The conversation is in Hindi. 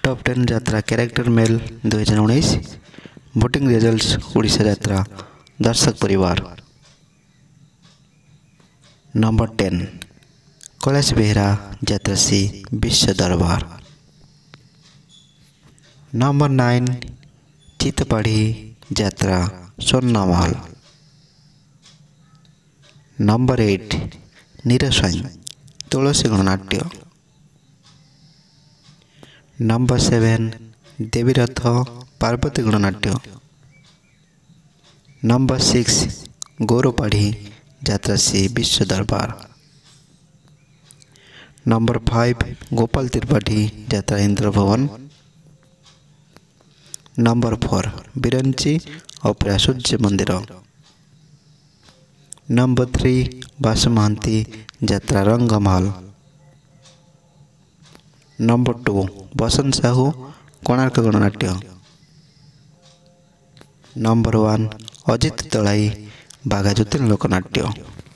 टॉप 10 यात्रा character male 2019 voting results Odisha यात्रा दर्शक परिवार। नंबर 10 कैलाश बेहरा यात्रासी विश्व दरबार। नंबर 9 चितपाड़ी यात्रा सोन्नामाल। Number 8 Nirsai Tulsi Gananatya. Number 7 Debirath Parvati Gananatya. Number 6 Gourpadhi यात्रासी विश्व दरबार। नंबर 5 गोपाल त्रिपाठी यात्रा इंद्र भवन। नंबर 4 बिरंची अपेरा सूर्य मंदिर। नंबर 3 बासु महांती यात्रा रंगमहल। नंबर 2 बसंत साहू कोणार्क गणनाट्य। नंबर 1 अजित तलाई बाघाजुतीन लोकनाट्य।